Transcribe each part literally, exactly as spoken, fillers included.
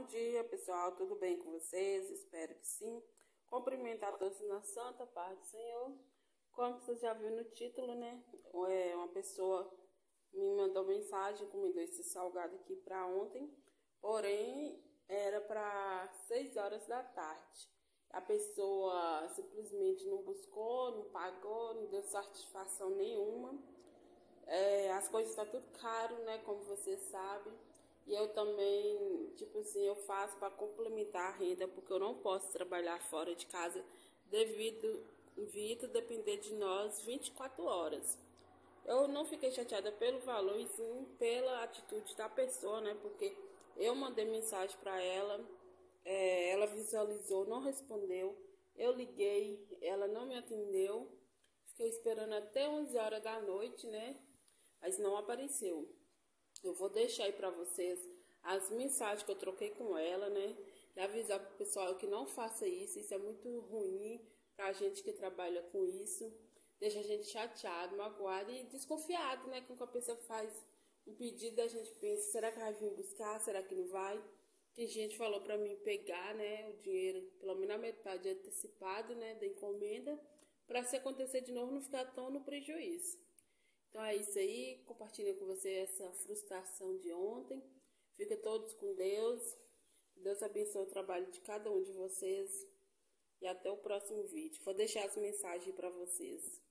Bom dia, pessoal, tudo bem com vocês? Espero que sim. Cumprimentar todos na santa paz do Senhor. Como vocês já viram no título, né? É, uma pessoa me mandou mensagem, encomendou esse salgado aqui para ontem, porém era para seis horas da tarde. A pessoa simplesmente não buscou, não pagou, não deu satisfação nenhuma. É, as coisas estão tudo caro, né? Como você sabe. E eu também, tipo assim, eu faço para complementar a renda, porque eu não posso trabalhar fora de casa devido, devido depender de nós vinte e quatro horas. Eu não fiquei chateada pelo valor, e sim pela atitude da pessoa, né? Porque eu mandei mensagem para ela, é, ela visualizou, não respondeu. Eu liguei, ela não me atendeu. Fiquei esperando até onze horas da noite, né? Mas não apareceu. Eu vou deixar aí para vocês as mensagens que eu troquei com ela, né? E avisar pro pessoal que não faça isso. Isso é muito ruim pra gente que trabalha com isso. Deixa a gente chateado, magoado e desconfiado, né? Quando a pessoa faz um pedido, a gente pensa, será que vai vir buscar? Será que não vai? Tem gente que falou para mim pegar, né, o dinheiro, pelo menos a metade antecipado, né, da encomenda, para se acontecer de novo não ficar tão no prejuízo. Então é isso aí, compartilho com você essa frustração de ontem. Fica todos com Deus. Deus abençoe o trabalho de cada um de vocês. E até o próximo vídeo. Vou deixar as mensagens para vocês.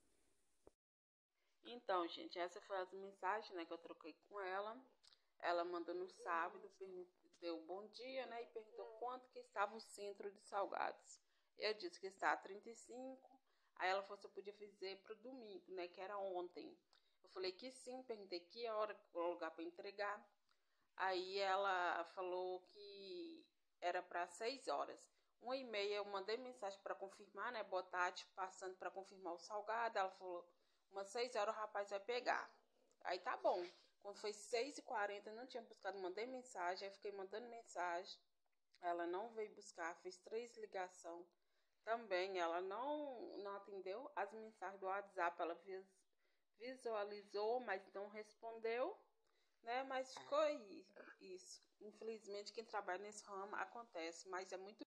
Então, gente, essa foi as mensagens, né, que eu troquei com ela. Ela mandou no sábado, deu bom dia, né, e perguntou quanto que estava o centro de salgados. Eu disse que está a trinta e cinco. Aí ela falou se eu podia fazer para o domingo, né, que era ontem. Eu falei que sim, perguntei que hora, qual lugar para entregar. Aí ela falou que era para seis horas. Uma e meia eu mandei mensagem para confirmar, né? Boa tarde, passando para confirmar o salgado. Ela falou, umas seis horas o rapaz vai pegar. Aí tá bom. Quando foi seis e quarenta, não tinha buscado, mandei mensagem. Aí fiquei mandando mensagem. Ela não veio buscar, fez três ligações. Também ela não, não atendeu as mensagens do WhatsApp. Ela visualizou, mas não respondeu, né? Mas ficou isso. Infelizmente, quem trabalha nesse ramo acontece, mas é muito